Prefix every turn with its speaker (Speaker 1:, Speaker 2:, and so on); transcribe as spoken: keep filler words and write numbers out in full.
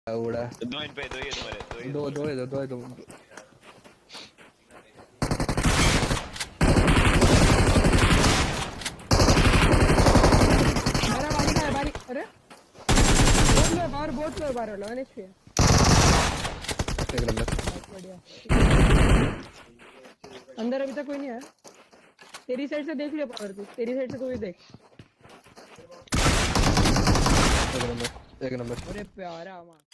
Speaker 1: उड़ा
Speaker 2: दो इन पे दो ये तुम्हारे दो ये
Speaker 1: दो दो है दो दो है दो
Speaker 3: मेरा बारी का है बारी अरे बहुत लो बाहर बहुत लो बाहर लो एचपी
Speaker 1: एक नंबर
Speaker 3: बढ़िया अंदर अभी तक कोई नहीं है तेरी साइड से देख लियो पावर तू तेरी साइड से कोई देख
Speaker 1: एक नंबर एक नंबर
Speaker 3: अरे प्यारा